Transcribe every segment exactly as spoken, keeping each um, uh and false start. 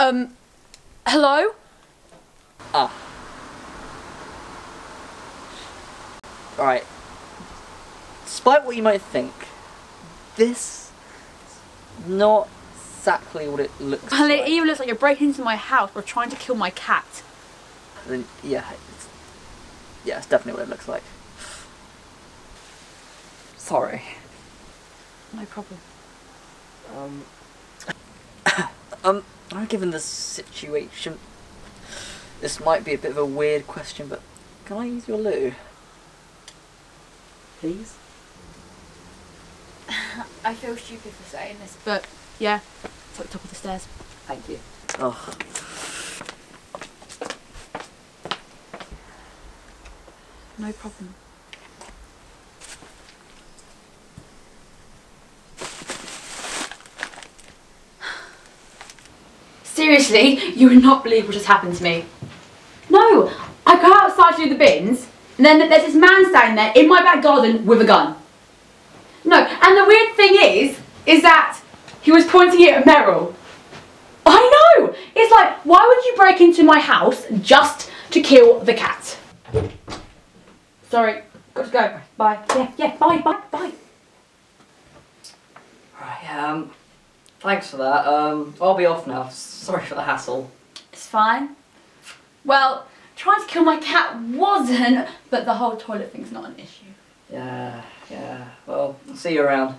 Um, hello? Ah. Alright. Despite what you might think, this is not exactly what it looks Well, like. it even looks like you're breaking into my house or trying to kill my cat. Then, yeah, it's, yeah, it's definitely what it looks like. Sorry. No problem. Um, um, given the situation, this might be a bit of a weird question, but can I use your loo? Please? I feel stupid for saying this, but yeah, it's at the top of the stairs. Thank you. Oh. No problem. Seriously, you would not believe what just happened to me. No, I go outside to do the bins, and then there's this man standing there in my back garden with a gun. No, and the weird thing is, is that he was pointing it at Meryl. I know! It's like, why would you break into my house just to kill the cat? Sorry, got to go. Bye. Yeah, yeah, bye, bye, bye. Right, um, thanks for that. Um, I'll be off now. Sorry for the hassle. It's fine. Well, trying to kill my cat wasn't, but the whole toilet thing's not an issue. Yeah, yeah. Well, I'll see you around.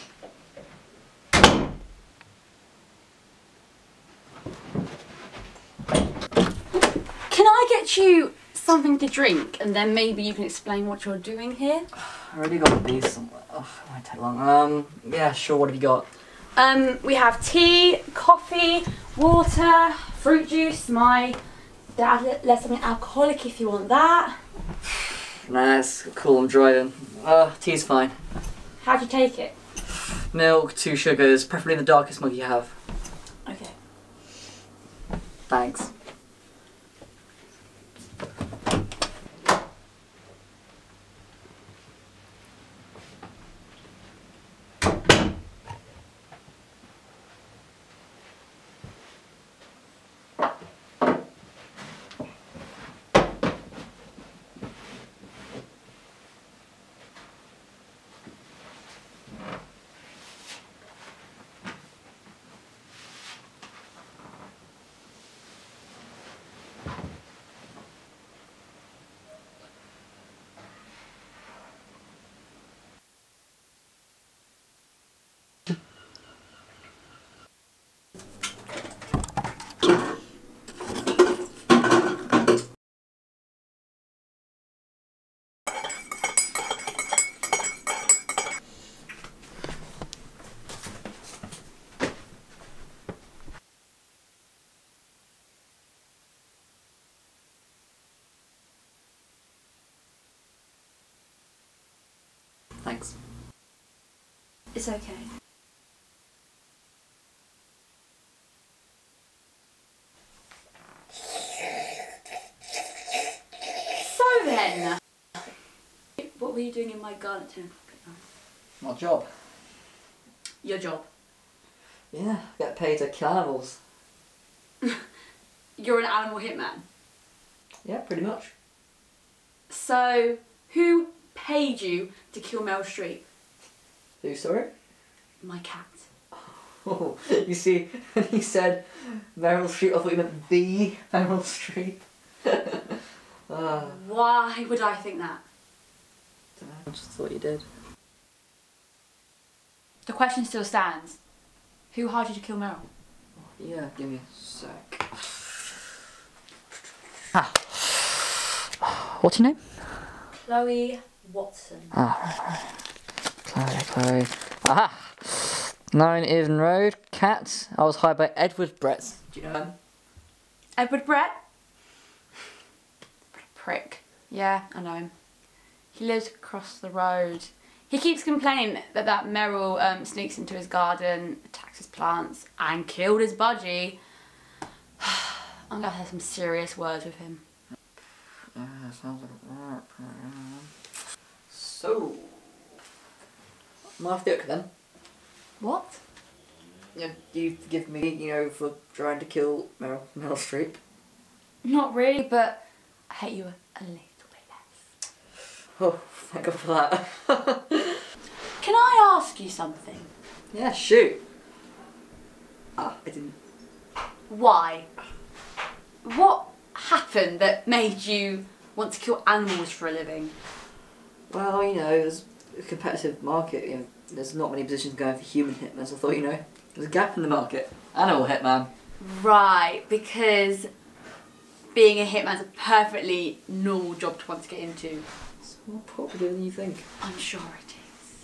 Can I get you something to drink and then maybe you can explain what you're doing here? I already got these somewhere. Oh, it won't take long. Um, yeah, sure. What have you got? Um, we have tea, coffee, water, fruit juice. My dad let- left something alcoholic if you want that. Nah, it's cool. I'm driving. Uh, tea's fine. How'd you take it? Milk, two sugars, preferably in the darkest mug you have. Okay. Thanks. Thanks. It's okay. So then, what were you doing in my garden at ten o'clock at night? My job. Your job. Yeah, get paid to kill animals. You're an animal hitman. Yeah, pretty much. So, who paid you to kill Meryl Streep? Who, sorry? My cat. Oh, you see, when you said Meryl Streep, I thought you meant the Meryl Streep. uh, Why would I think that? I don't know, I just thought you did. The question still stands. Who hired you to kill Meryl? Yeah, give me a sec. Ah. What's your name? Chloe Watson. Ah, right, right. Chloe, Chloe. Aha! Nine Evan Road, cat. I was hired by Edward Brett. Do you know him? Edward Brett? What a prick. Yeah, I know him. He lives across the road. He keeps complaining that that Meryl um, sneaks into his garden, attacks his plants, and killed his budgie. I'm gonna have some serious words with him. Yeah, sounds like a program. So, I'm off the hook then. What? you know, do you forgive me, you know, for trying to kill Meryl, Meryl Streep? Not really, but I hate you a, a little bit less. Oh, thank God for that. Can I ask you something? Yeah, shoot. Ah, I didn't. Why? What happened that made you want to kill animals for a living? Well, you know, there's a competitive market, you know, there's not many positions going for human hitmen, so I thought, you know, there's a gap in the market. Animal hitman. Right, because being a hitman's a perfectly normal job to want to get into. It's more popular than you think. I'm sure it is.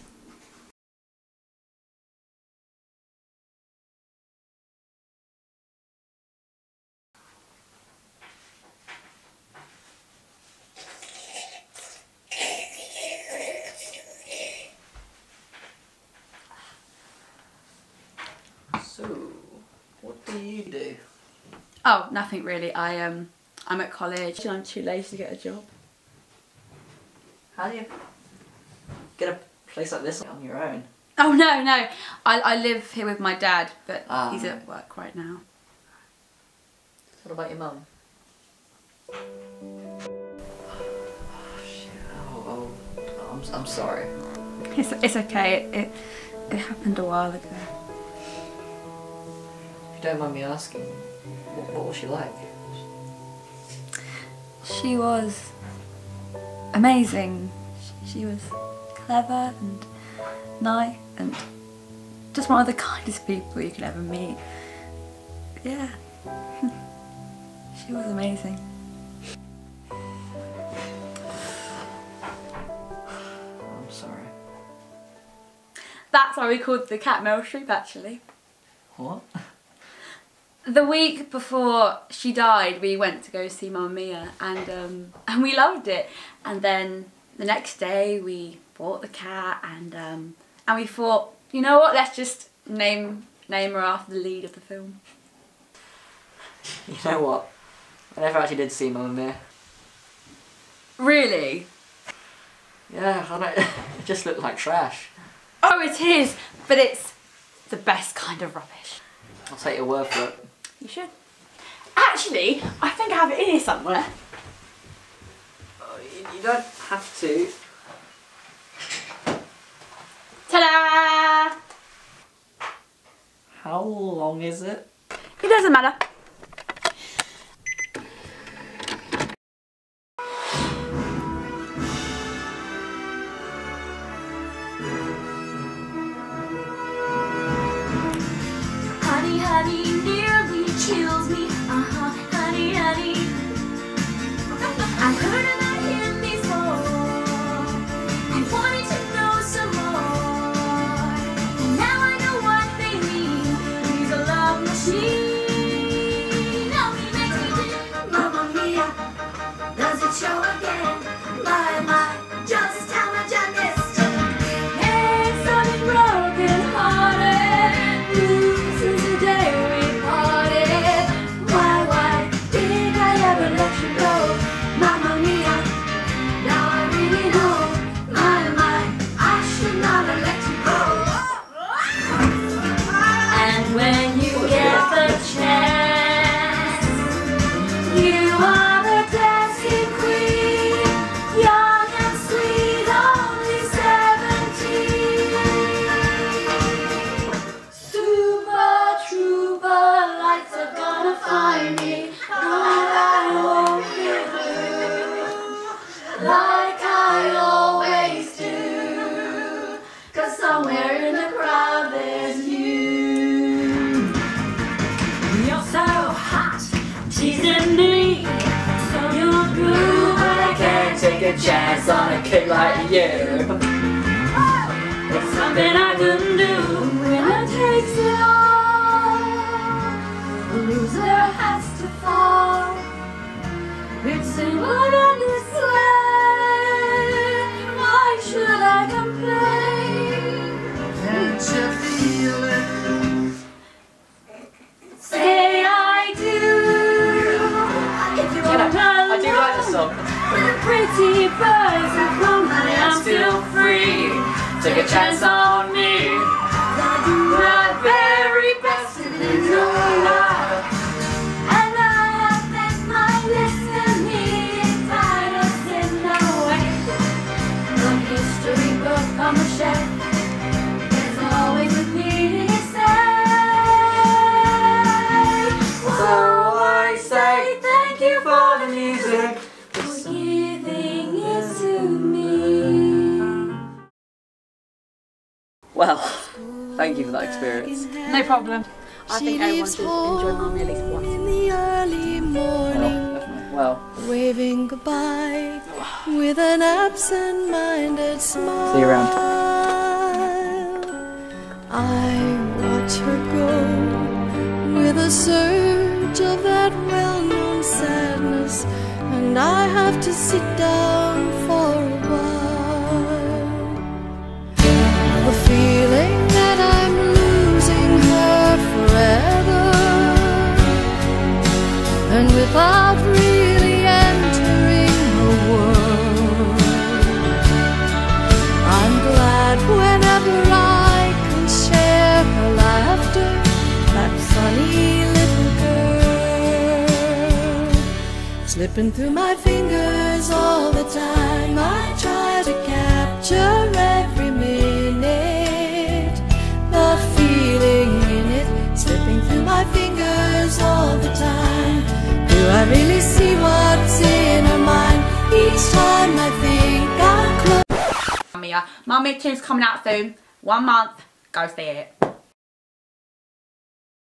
So, what do you do? Oh, nothing really. I um, I'm at college and I'm too lazy to get a job. How do you get a place like this on your own? Oh no, no. I I live here with my dad, but Ah. he's at work right now. What about your mum? Oh, shit. Oh, oh, I'm, I'm sorry. It's it's okay. It, it it happened a while ago. If you don't mind me asking, what, what was she like? She was amazing. She, she was clever and nice and just one of the kindest people you could ever meet. Yeah. She was amazing. I'm sorry. That's why we called the cat Meryl Streep, actually. What? The week before she died, we went to go see Meow-ma and um, and we loved it. And then the next day, we bought the cat and um, and we thought, you know what? Let's just name name her after the lead of the film. You know what? I never actually did see Meow-ma. Really? Yeah, I don't, it just looked like trash. Oh, it is, but it's the best kind of rubbish. I'll take your word for it. You should. Actually, I think I have it in here somewhere. Oh, you, you don't have to. Ta-da! How long is it? It doesn't matter. Honey, honey, nearly kills me. Uh-huh, honey, honey. I heard about him before. I wanted to know some more. And now I know what they mean. He's a love machine. Oh, he makes me do. Mamma mia, does it show again? My, my, just how much I missed him. Yes, I've been broken hearted. Blue since the day we parted. Why, why did I ever let you go? Mamma mia, now I really know. My, my, I should not have let you go. And when you get the chance, you are the dancing queen, young and sweet, only seventeen. Super trooper lights are gonna find me. No, I won't be blue like I always do. Cause somewhere in the crowd there's you. You're so hot, teasing me. So you're blue, but I can't take a chance on a kid like you. It's something I couldn't do. Winner takes it all. The loser has to fall. It's simple on this way. Why should I complain? Can't you feel it? Say I do. If you You know, wanna I do like this song. with the pretty birds that come, honey, I'm still free. Take a chance on me. I do my very best. Thank you for that experience. No problem. I think everyone should enjoy Mummy at least once. In the early morning, Well, definitely. Well, waving goodbye with an absent-minded smile. see you around. I watch her go with a surge of that well-known sadness, and I have to sit down for a while. The feeling that I'm losing her forever, and without really entering her world. I'm glad whenever I can share her laughter, that funny little girl. Slipping through my fingers all the time, I try to capture every minute, the feeling in it, slipping through my fingers all the time. Do I really see what's in her mind each time I think I'm close? Mummy, uh, Mummy two's coming out soon. One month. Go see it.